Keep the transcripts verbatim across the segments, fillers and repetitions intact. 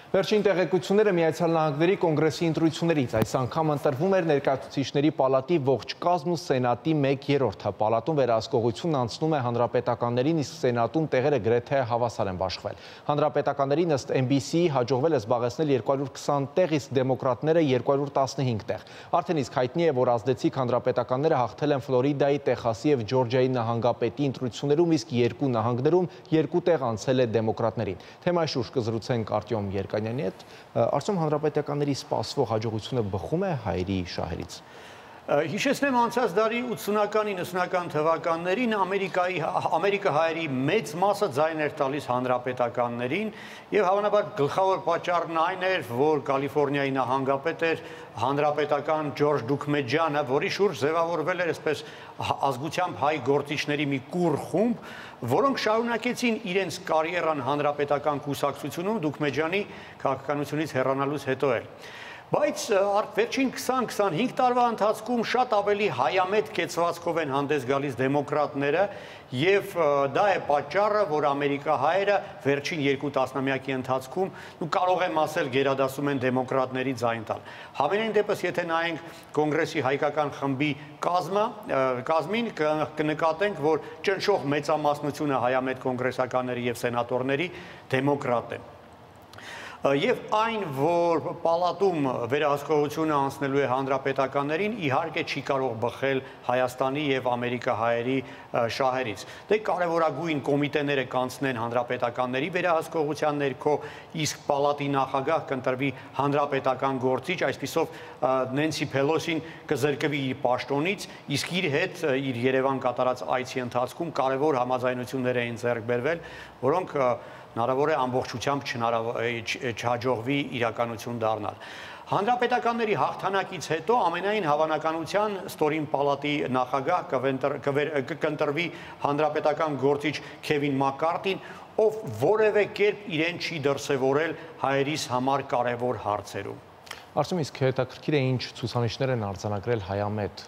Վերջին տեղեկությունները Միացյալ Նահանգների կոնգրեսի ընտրություններից այս անգամ ընտրվում էր ներկայացուցիչների պալատի ողջ կազմն ու սենատի մեկ երրորդը։ Պալատում վերահսկողությունն անցնում է հանրապետականներին, իսկ սենատում տեղերը գրեթե հավասար են բաշխվել։ Հանրապետականներին ըստ N B C-ի հաջողվել է զբաղեցնել երկու հարյուր քսան տեղ, իսկ դեմոկրատները երկու հարյուր տասնհինգ տեղ։ Արդեն իսկ հայտնի է, որ ազդեցիկ հանրապետականները հաղթել են Ֆլորիդայի, Տեխասի եւ Ջորջիայի նահանգապետի ընտրություններում, իսկ երկու նահանգներում երկու տեղ անցել է դեմոկրատներին։ Թեմայի շուրջ կզրուցենք Արտյոմ Երկանյանի հետ։ Արդյոք հանրապետականների սպասվող հաջողությունը բխում է հայերի շահերից։ Հիշեցնեմ անցած դարի ութսունական իննսունական թվականներին Ամերիկայի Ամերիկահայերի մեծ մասը ձայն էր տալիս հանրապետականներին եւ հավանաբար գլխավոր պատճառն այն էր, որ Կալիֆոռնիայի նահանգապետ էր հանրապետական Ջորջ Դուքմեջյանը, որի շուրջ ձևավորվել էր այսպես ազգությամբ հայ գործիչների մի կուռ խումբ, որոնք շարունակեցին իրենց կարիերան հանրապետական կուսակցությունում Դուքմեջյանի քաղաքականությունից հեռանալուց հետո էլ։ Բայց վերջին քսան քսանհինգ տարվա ընթացքում շատ ավելի հայամետ կեցվածքով են հանդես գալիս դեմոկրատները եւ դա է պատճառը, որ ամերիկահայերը վերջին երկու տասնամյակի ընթացքում ու կարող եմ ասել գերադասում են դեմոկրատների ձայն տալ։ Համենայն դեպս, եթե նայենք կոնգրեսի հայկական խմբի կազմը, կազմին կնկատենք, որ ճնշող մեծամասնությունը հայամետ կոնգրեսականների եւ սենատորների դեմոկրատ են։ Եվ այն, որ պալատում վերահսկողությունը անցնելու է հանրապետականներին, իհարկե չի կարող բխել Հայաստանի եւ ամերիկահայերի շահերից։ Դե կարևորագույն կոմիտեները կանցնեն հանրապետականների վերահսկողության ներքո, իսկ պալատի նախագահ կընտրվի հանրապետական գործիչ, այսպիսով Նենսի Փելոսին կզրկվի իր պաշտոնից, իսկ իր հետ իր Երևան կատարած այցի ընթացքում կարևոր համաձայնություններ էին ձեռք բերվել, որոնք հնարավոր է ամբողջությամբ չհաջողվի իրականություն դառնալ։ Հանրապետականների հաղթանակից հետո ամենայն հավանականության ստորին պալատի նախագահ կընտրվի հանրապետական գործիչ Քևին Մակկարտին, ով որևէ կերպ իրեն չի դրսևորել հայերիս համար կարևոր հարցերում։ Արդյոք իսկ հետաքրքիր է ինչ ցուցանիշներ են արձանագրել հայամետ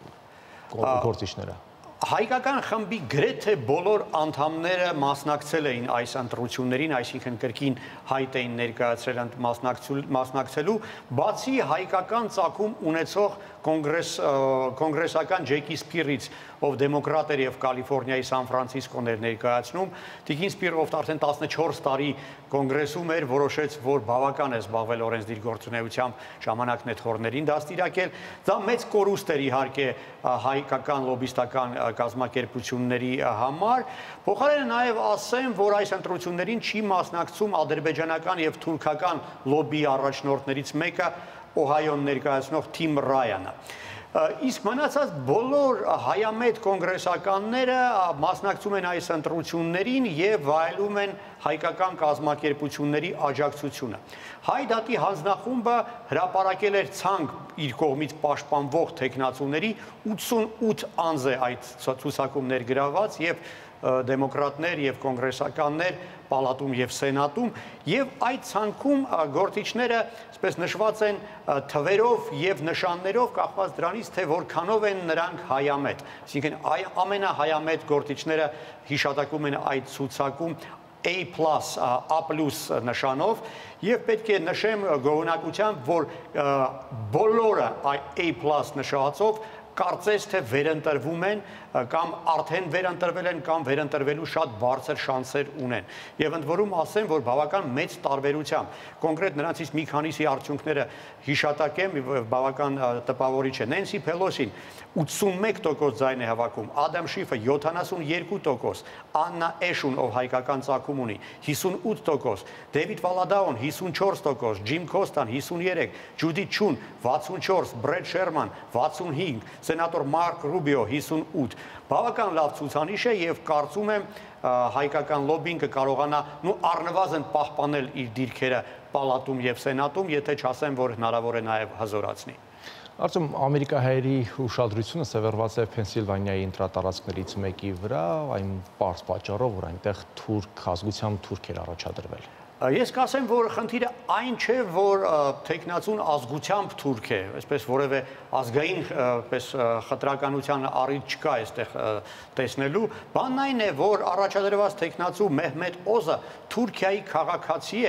գործիչները։ Հայկական խմբի գրեթե բոլոր անդամները մասնակցել էին այս ընտրություններին, այսինքն կրկին հայտ էին ներկայացրել մասնակցելու, բացի հայկական ծագում ունեցող կոնգրեսական Ջեյքի Սփիրից, ով դեմոկրատ էր եւ Կալիֆոռնիայի Սան Ֆրանցիսկոն էր ներկայացնում, Տիկին Սփիրը, ով արդեն տասնչորս տարի կոնգրեսում էր, որոշեց, որ բավական է զբաղվել օրենսդիր գործունեությամբ, ժամանակն է թորներին դաստիարակել։ Դա մեծ կորուստ էր իհարկե հայկական լոբիստական կազմակերպությունների համար։ Փոխարենը նաև ասեմ, որ այս ընտրություններին չի մասնակցում ադրբեջանական եւ թուրքական լոբի առաջնորդներից մեկը, Օհայոն ներկայացնող Թիմ Ռայանը։ Իսկ մնացած բոլոր հայամետ կոնգրեսականները մասնակցում են այս ընտրություններին եւ վայելում են հայկական կազմակերպությունների աջակցությունը։ Հայ դատի հանձնախումբը հրապարակել էր ցանկ իր կողմից պաշտպանվող թեկնածուների ութսունութ անձ է այդ ցուցակում ներգրաված եւ դեմոկրատներ եւ կոնգրեսականներ պալատում եւ սենատում եւ այդ ցանկում գործիչները այսպես նշված են թվերով եւ նշաններով կախված դրանից թե որքանով են նրանք հայամետ, այսինքն ամենահայամետ գործիչները հիշատակում են այդ ցուցակում A plus, A plus նշանով եւ պետք է նշեմ գոհունակությամբ, որ բոլորը A plus նշվածով կարծես թե վերընտրվում են կամ արդեն վերընտրվել են կամ վերընտրվելու շատ բարձր շանսեր ունեն։ Եվ ընդ որում ասեմ, որ բավական մեծ տարբերությամբ, կոնկրետ նրանցից մի քանիսի արդյունքները հիշատակեմ, բավական տպավորիչ է։ Նենսի Փելոսին ութսունմեկ տոկոս ձայն է հավաքում, Ադամ Շիֆը յոթանասունյոթ տոկոս, Աննա Էշուն, ով հայկական ծագում ունի, հիսունութ տոկոս, Դեվիդ Վալադաոն հիսունչորս տոկոս, Ջիմ Քոստան հիսուներեք, Ջուդի Չուն վաթսունչորս, Բրեդ Շերման վաթսունհինգ, սենատոր Մարկ Ռուբիո հիսունութ, բավական լավ ցուցանիշ է եւ կարծում եմ հայկական լոբին կկարողանա նու առնվազն պահպանել իր դիրքերը պալատում եւ սենատում, եթե չասեմ, որ հնարավոր է նաեւ հզորացնի։ Արդյոք ամերիկահայերի ուշադրությունը սևեռված է Փենսիլվանիայի ընտրատարածքներից մեկի վրա, այն պարզ պատճառով, որ այնտեղ թուրք ազգությամբ թուրք էր առաջադրվել։ Ես կասեմ, որ խնդիրը այն չէ, որ թեկնածուն ազգությամբ թուրք է, այսպես որևէ ազգային խտրականության առիթ չկա այստեղ տեսնելու, բանն այն է, որ առաջադրված թեկնածու Մեհմեդ Օզը Թուրքիայի քաղաքացի է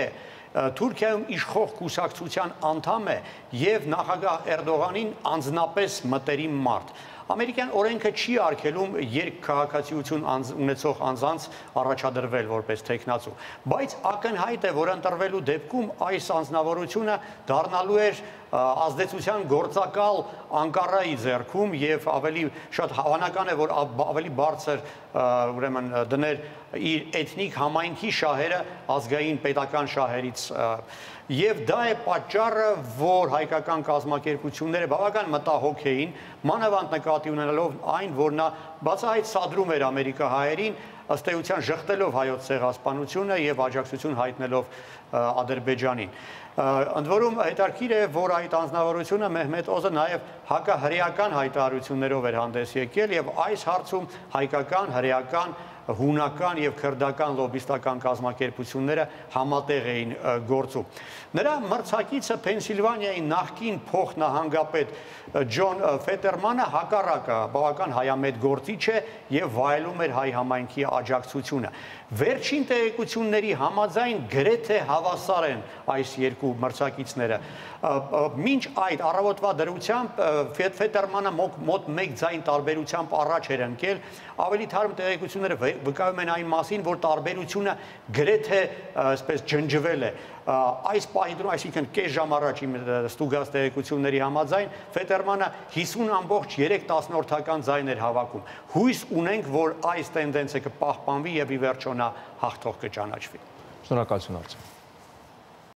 Թուրքիայում իշխող կուսակցության անդամ է եւ նախագահ Էրդողանին անձնապես մտերիմ մարդ։ Ամերիկյան օրենքը չի արգելում երկքաղաքացիություն ունեցող անձանց առաջադրվել որպես թեկնածու, բայց ակնհայտ է, որ ընտրվելու դեպքում այս անձնավորությունը դառնալու էր ազդեցության գործակալ Անկարայի ձեռքում եւ ավելի շատ հավանական է, որ ավելի բարձր ուրեմն դներ իր էթնիկ համայնքի շահերը ազգային պետական շահերից եւ դա է պատճառը, որ հայկական կազմակերպությունները բավական մտահոգ էին, մանավանդ նկատի ունենալով այն, որ նա բացահայտ սադրում էր ամերիկահայերին, ըստ էության ժխտելով հայոց ցեղասպանությունը եւ աջակցություն հայտնելով Ադրբեջանին։ Ընդ որում հետաքրքիր է, որ այդ անձնավորությունը Մեհմեդ Օզը նաև հակահրեական հայտարարություններով էր հանդես եկել եւ այս հարցում հայկական, հրեական, հունական եւ քրդական լոբիստական կազմակերպությունները համատեղ էին գործում։ Նրա մրցակիցը Փենսիլվանիայի նախկին փոխնահանգապետ Ջոն Ֆետերմանը հակառակը բավական հայամետ գործիչ է եւ վայելում էր հայ համայնքի աջակցությունը։ Վերջին տեղեկությունների համաձայն գրեթե հավասար են այս երկու մրցակիցները։ Մինչ այդ առավոտվա դրությամբ Ֆետերմանը մոտ մեկ ձայն տարբերությամբ առաջ էր ընկել, ավելի թարմ տեղեկությունները վկայում են այն մասին, որ տարբերությունը գրեթե այսպես ջնջվել է։ Այս պահին, այսինքն կես ժամ առաջ իմ ստուգած տեղեկությունների համաձայն Ֆետերմանը հիսուն ամբողջ երեք տասնորդական ձայն էր հավաքում։ Հույս ունենք, որ այս տենդենսը կպահպանվի եւ ի վերջո նա հաղթող կճանաչվի։ Շնորհակալություն, Արծիվ։